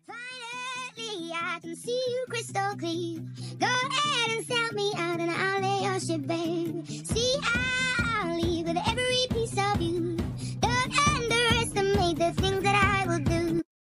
Finally, I can see you crystal clear. Go ahead and sell me out and I'll lay your shit, babe. See,